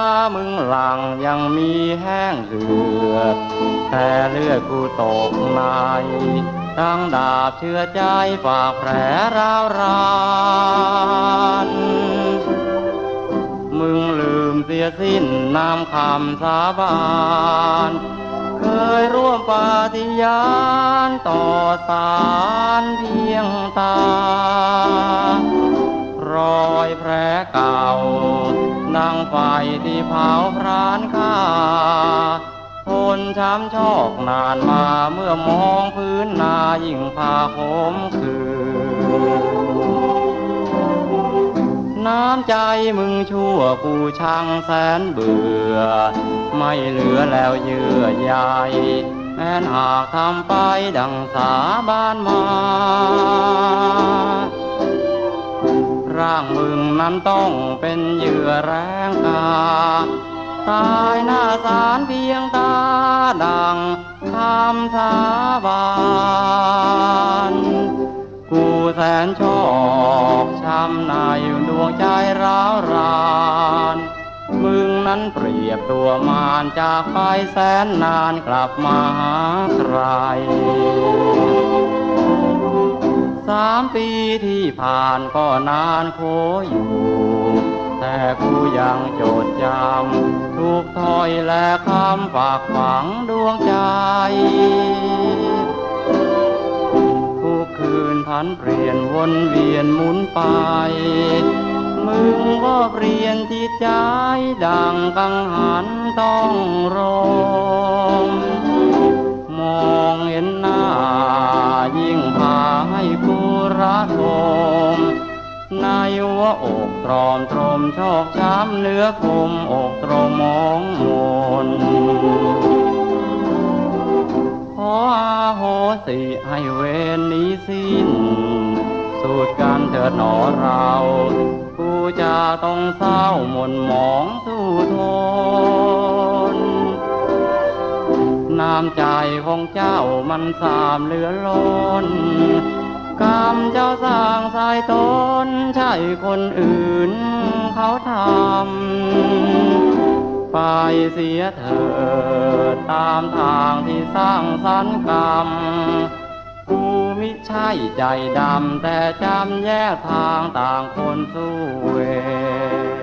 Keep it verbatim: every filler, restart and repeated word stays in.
มึงหลังยังมีแห้งเดือดแต่เลือดกูตกในทั้งดาบเชื่อใจฝากแผลร้าวรานมึงลืมเสียสิ้นนามคำสาบานเคยร่วมปฏิญาณต่อศาลเพียงตารอยแผลเก่าดังไฟที่เผาพรานข้าทนช้ำชอกนานมาเมื่อมองพื้นนายิ่งพาขมขื่นน้ำใจมึงชั่วกูชังแสนเบื่อไม่เหลือแล้วเยื่อใยแม้นหากทำไปดังสาบานมาร่างมึงนั้นต้องเป็นเหยื่อแรงกาตายหน้าศาลเพียงตาดังคำสาบานกูแสนชอกช้ำในดวงใจร้าวรานมึงนั้นเปรียบตัวมารจากไปแสนนานกลับมาหาใครสามปีที่ผ่านก็นานโคอยู่แต่กูยังโจดจำทุกถ้อยและคำฝากฝังดวงใจทุกคืนพันเปลี่ยนวนเวียนหมุนไปมึงก็เปลี่ยนจิตใจดังกังหันต้องร้องมองเห็นหน้ายิ่งพาให้กูระทมในหัวอกตรอมตรมชอกช้ำเนื้อคมอกตรมมองมนขออาโหสิให้เวรนี้สิ้นสูดกันเถิดหนอเรากูจะต้องเศร้าหม่นหมองสู้ทนน้ำใจของเจ้ามันสามเหลือล้นกรรมเจ้าสร้างสายตนใช่คนอื่นเขาทำไปเสียเถิดตามทางที่สร้างสรรค์กรรมกูมิใช่ใจดำแต่จำแยกทางต่างคนสู้เวร